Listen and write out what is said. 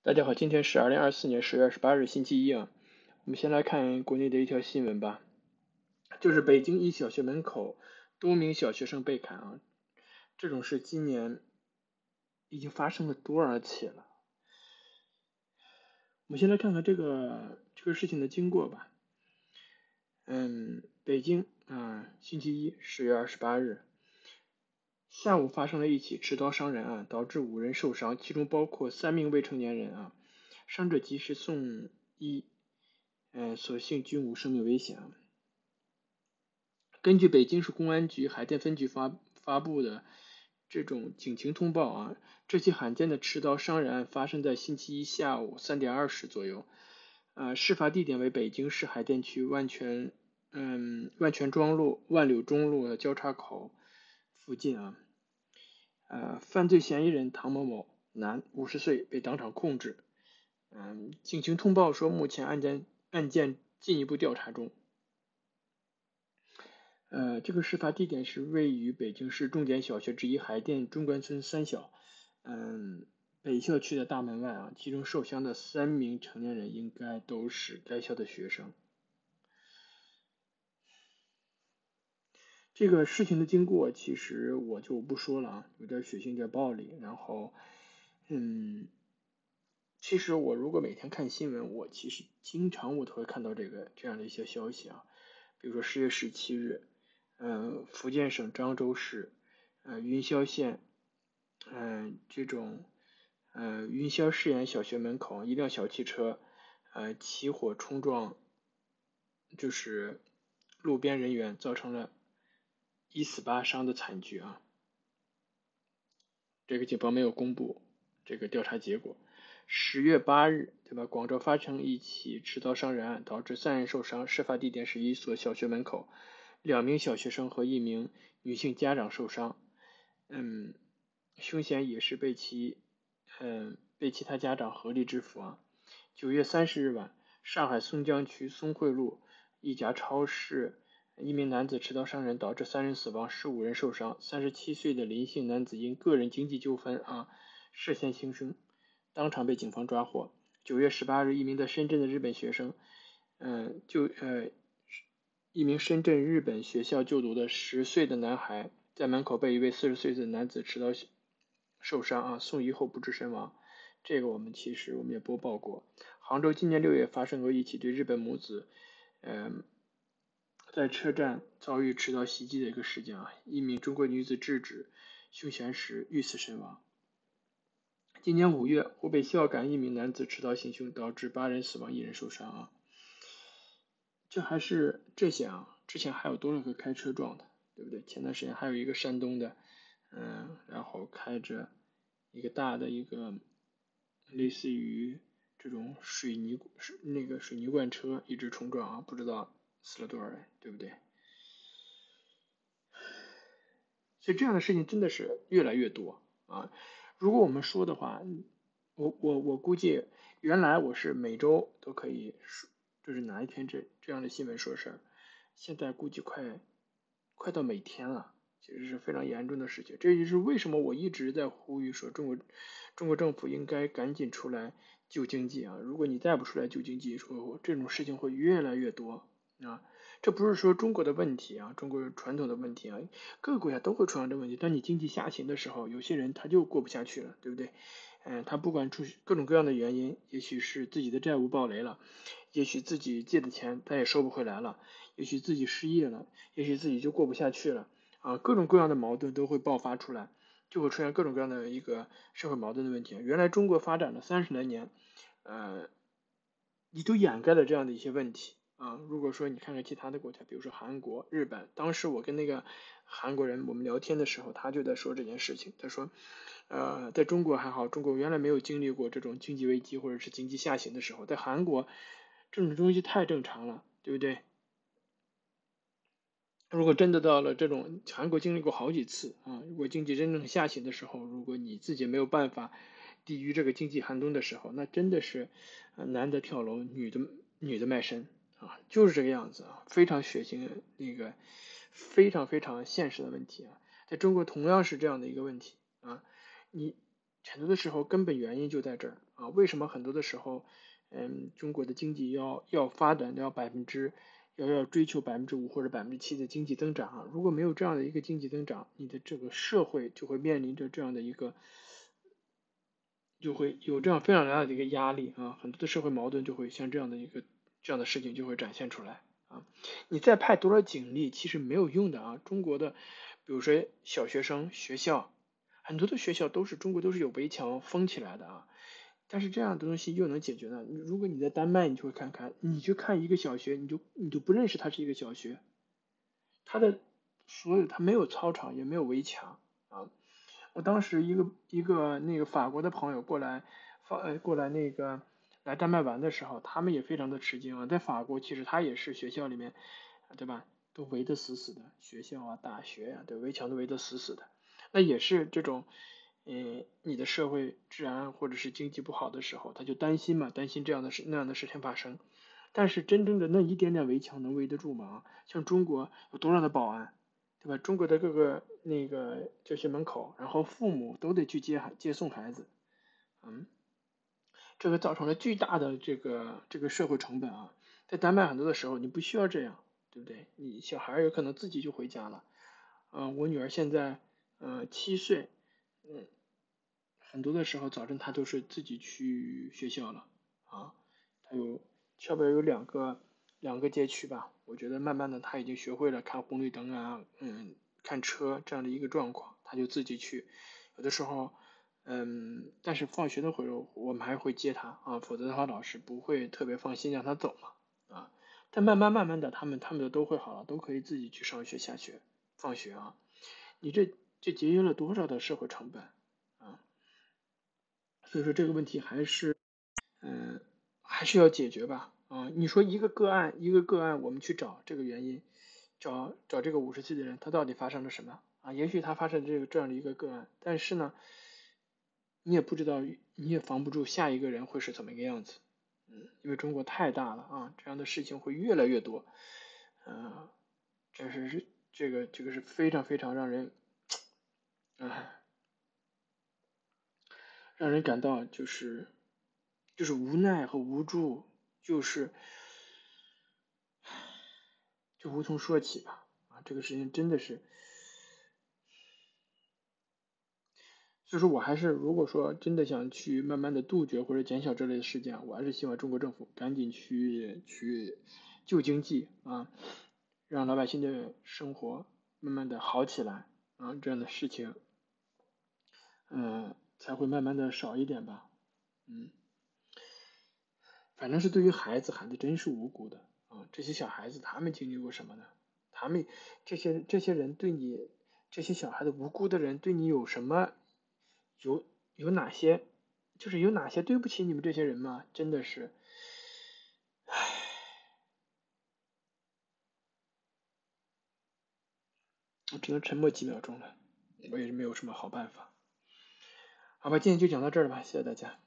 大家好，今天是2024年10月28日，星期一啊。我们先来看国内的一条新闻吧，就是北京一小学门口多名小学生被砍啊，这种事今年已经发生了多少起了？我们先来看看这个事情的经过吧。北京星期一10月28日下午发生了一起持刀伤人案，导致5人受伤，其中包括3名未成年人啊，伤者及时送医，所幸均无生命危险。根据北京市公安局海淀分局发布的这种警情通报啊，这起罕见的持刀伤人案发生在星期一下午3点20左右，事发地点为北京市海淀区万泉庄路、万柳中路的交叉口附近啊。犯罪嫌疑人唐某某，男，50岁，被当场控制。警情通报说，目前案件进一步调查中。这个事发地点是位于北京市重点小学之一海淀中关村3小，北校区的大门外啊，其中受伤的3名成年人应该都是该校的学生。这个事情的经过其实我就不说了啊，有点血腥，有点暴力。然后，其实我如果每天看新闻，我其实经常都会看到这样的一些消息啊，比如说10月17日，福建省漳州市，云霄县，云霄试验小学门口一辆小汽车，起火冲撞，就是路边人员，造成了1死8伤的惨剧啊。这个警方没有公布这个调查结果。10月8日，对吧？广州发生一起持刀伤人案，导致3人受伤。事发地点是一所小学门口，2名小学生和1名女性家长受伤。凶嫌也是被其他家长合力制服啊。9月30日晚，上海松江区松惠路一家超市，一名男子持刀伤人，导致3人死亡，15人受伤。37岁的林姓男子因个人经济纠纷涉嫌轻生，当场被警方抓获。9月18日，一名在深圳的日本学生，一名深圳日本学校就读的10岁的男孩，在门口被一位40岁的男子持刀受伤送医后不治身亡。这个我们也播报过。杭州今年6月发生过一起对日本母子，在车站遭遇持刀袭击的一个事件啊，一名中国女子制止凶嫌时遇刺身亡。今年5月，湖北孝感一名男子持刀行凶，导致8人死亡，1人受伤啊。这还是这些啊，之前还有多少个开车撞的，对不对？前段时间还有一个山东的，然后开着一个大的一个类似于这种水泥罐车一直冲撞啊，不知道死了多少人，对不对？所以这样的事情真的是越来越多啊。如果我们说的话，我估计原来我是每周都可以说，就是哪一天这样的新闻说事儿，现在估计快到每天了，其实是非常严重的事情。这就是为什么我一直在呼吁说中国政府应该赶紧出来救经济啊！如果你再不出来救经济，说这种事情会越来越多啊。这不是说中国的问题啊，中国传统的问题啊，各个国家都会出现这问题。当你经济下行的时候，有些人他就过不下去了，对不对？他不管出各种各样的原因，也许是自己的债务暴雷了，也许自己借的钱他也收不回来了，也许自己失业了，也许自己就过不下去了啊，各种各样的矛盾都会爆发出来，就会出现各种各样的一个社会矛盾的问题。原来中国发展了30来年，你都掩盖了这样的一些问题啊。如果说你看看其他的国家，比如说韩国、日本，当时我跟那个韩国人我们聊天的时候，他就在说这件事情。他说，在中国还好，中国原来没有经历过这种经济危机或者是经济下行的时候，在韩国这种东西太正常了，对不对？如果真的到了这种韩国经历过好几次啊，如果经济真正下行的时候，如果你自己没有办法抵御这个经济寒冬的时候，那真的是男的跳楼，女的卖身啊，就是这个样子啊，非常血腥的非常现实的问题啊，在中国同样是这样的一个问题啊，你很多的时候根本原因就在这儿啊。为什么很多的时候，中国的经济要发展要追求5%或者7%的经济增长啊？如果没有这样的一个经济增长，你的这个社会就会面临着这样的一个，就会有这样非常大的一个压力啊，很多的社会矛盾就会像这样的事情就会展现出来啊。你再派多少警力，其实没有用的啊。中国的，比如说小学生学校，很多的学校中国都是有围墙封起来的啊。但是这样的东西又能解决呢？如果你在丹麦，你就会看看，你去看一个小学，你就不认识它是一个小学，它没有操场，也没有围墙啊。我当时一个那个法国的朋友过来来丹麦玩的时候，他们也非常的吃惊啊。在法国，其实他也是学校里面，对吧，都围得死死的，学校啊、大学呀、对，围墙都围得死死的。那也是这种，你的社会治安或者是经济不好的时候，他就担心嘛，担心那样的事情发生。但是真正的那一点点围墙能围得住吗？像中国有多少的保安？对吧？中国的各个教学门口，然后父母都得去接送孩子，嗯，这个造成了巨大的这个社会成本啊。在丹麦很多的时候你不需要这样，对不对？你小孩有可能自己就回家了，我女儿现在7岁，嗯，很多的时候早晨她都是自己去学校了啊，她下边有两个街区吧，我觉得慢慢的她已经学会了看红绿灯啊，看车这样的一个状况，她就自己去，有的时候，但是放学的会儿我们还会接她啊，否则的话老师不会特别放心让她走嘛啊，但慢慢的他们的都会好了，都可以自己去上学下学放学啊，你这节约了多少的社会成本啊？所以说这个问题还是要解决吧。啊，你说一个个案，我们去找这个原因，找这个50岁的人，他到底发生了什么啊？也许他发生这样的一个个案，但是呢，你也不知道，你也防不住下一个人会是怎么一个样子。因为中国太大了啊，这样的事情会越来越多。嗯、这个是非常非常啊、让人感到就是无奈和无助，就是就无从说起吧。啊，这个事情真的是，所以说我还是如果说真的想去慢慢的杜绝或者减小这类的事件，我还是希望中国政府赶紧去救经济啊，让老百姓的生活慢慢的好起来啊，这样的事情，才会慢慢的少一点吧。嗯。反正是对于孩子真是无辜的啊！这些小孩子他们经历过什么呢？他们这些人对你，这些小孩子无辜的人对你有什么？有有哪些？就是有哪些对不起你们这些人吗？真的是，唉，我只能沉默几秒钟了，我也是没有什么好办法。好吧，今天就讲到这儿了吧，谢谢大家。